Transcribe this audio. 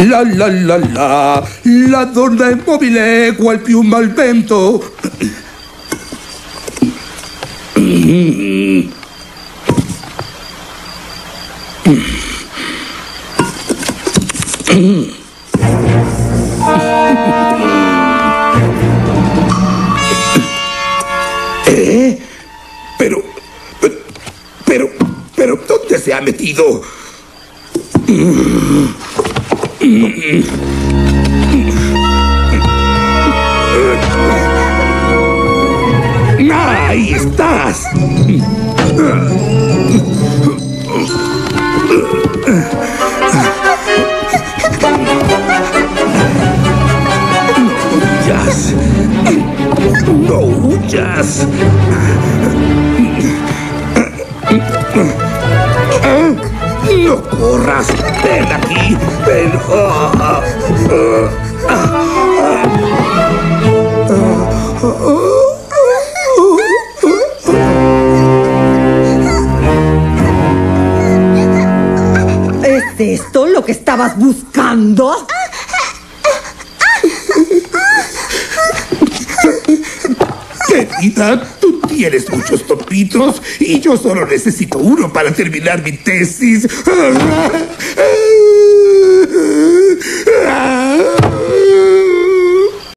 La donna è mobile qual più malvento. Pero, ¿dónde se ha metido? ¡Ahí estás! No huyas. No corras. Ven aquí. Ven. ¿Es esto lo que estabas buscando? Querida, tú tienes muchos topitos y yo solo necesito uno para terminar mi tesis.